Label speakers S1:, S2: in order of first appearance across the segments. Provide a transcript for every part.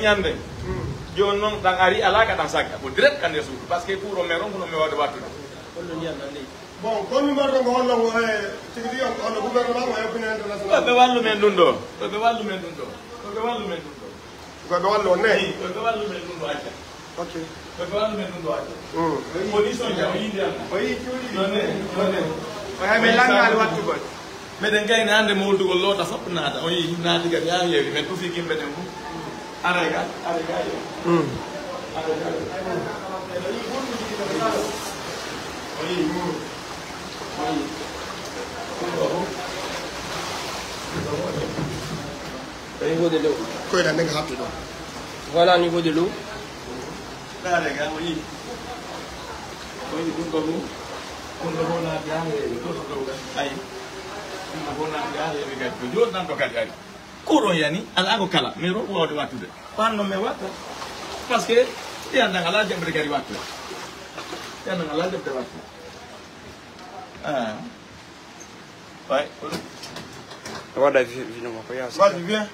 S1: ñande jon non dan ari ala ka tan sakka bo direct kan yesu parce que pour romero no me wada watu
S2: bon kon mi mardo ko hollo tigi yo on gouvernement mo opinion international
S1: be wallu men dun do be wallu men dun do be wallu men dun do
S2: ko be wallo ne
S1: be wallu men dun do acca
S2: ok
S1: be wallu men dun do acca position jam yindi am
S2: oyi ciudi
S1: non
S2: o ha me langal wattu ko
S1: meden kay nande mo dugol lota fop naata o yi naati ga ya yewi men to fi kimbe dem arega yo arega
S3: Au niveau de l'eau. Voilà au niveau de l'eau.
S1: arega oui na gahe to ay na gahe mi ga to jod nan to kadi ari kuro yani ala ko kala mi ro wode watude panno me wata parce que yanda ngala jambe gari watu yanda ngala jambe watu ouais
S3: Voilà, finalement, pas
S2: vas-y viens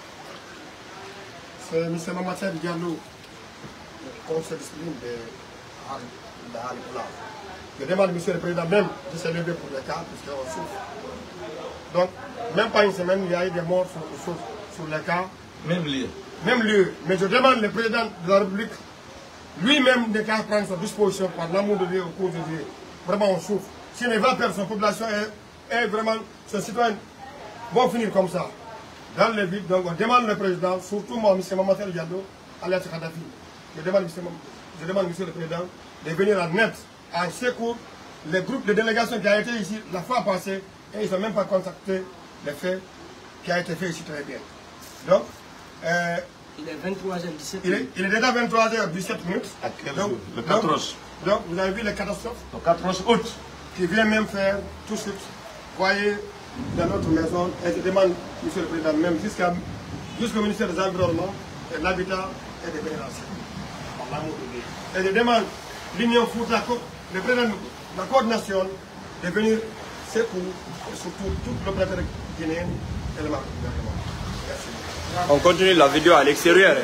S2: c'est M. Mamassel Diallo conseil discipline de Halipula. Je demande M. le Président même de se lever pour le cas puisqu'on souffre. Donc, même pas une semaine, il y a eu des morts sur le cas.
S1: même lieu.
S2: Mais je demande le Président de la République lui-même de prendre sa disposition par l'amour de Dieu au cours de Dieu. Vraiment, on souffre. Si les 20 personnes, sa population est vraiment, ses citoyens vont finir comme ça. Dans le vide, donc on demande le Président, surtout moi, M. Mamassel Diallo, Alias Kadhafi. Je demande, M. le Président, de venir en aide, en secours, les groupes de délégation qui a été ici la fois passée, et ils n'ont même pas contacté les faits qui a été fait ici très bien. Donc,
S3: il est 23h17.
S2: Il est déjà 23h17 minutes.
S1: À quel jour? Le 14.
S2: Donc, vous avez vu les catastrophes?
S1: Le 14 août.
S2: Qui vient même faire tout ce voyez dans notre maison, et je demande, M. le Président, même jusqu'au ministère des Environnements, et de l'Habitat et des Générations. Et je demande l'Union Fouta, le Président de la coordination, de venir secourir, et surtout tout l'opérateur guinéen et le gouvernement. Merci.
S3: On continue la vidéo à l'extérieur.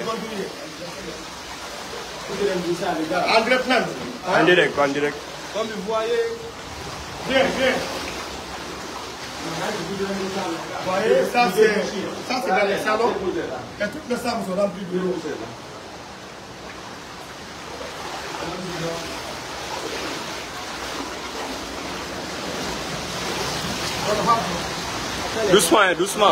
S2: En direct même.
S3: En direct.
S2: Comme vous voyez, viens. Vous voyez, ça c'est dans les salons. Et toutes les salles sont remplies de l'eau.
S3: Doucement.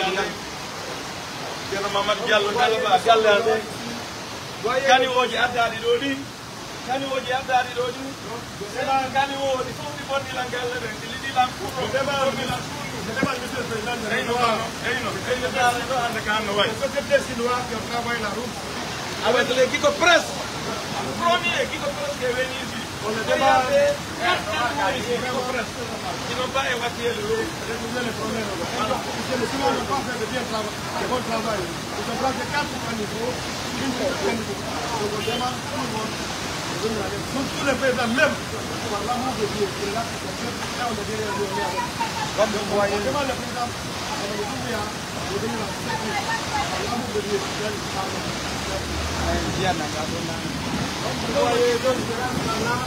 S1: Kani woji addadi do ni kani woji addadi do ni sema kani wodi fondi bonni lan galle be dilidi lan kurro deba ni lan deba monsieur le président eyno dara do hande kan no way
S2: Ce que des Chinois qui travaillent la route.
S1: avec les Kiko Press premier Kiko Press qui est venu ici on le demande Kiko Press ils n'ont pas évacué l'eau
S2: Résoudre les problèmes. Parce que les Chinois n'ont pas fait de bon travail. Ils ont placé 4 niveaux, une seule niveau. Donc on demande tout le monde de venir avec. Surtout les présidents même, par l'amour de Dieu, qui est là, qui sont et on est derrière lui, on est avec. Comme vous voyez, on demande le président de venir en sécurité, par l'amour de Dieu, qui est là, comme vous voyez, donc je rentre là.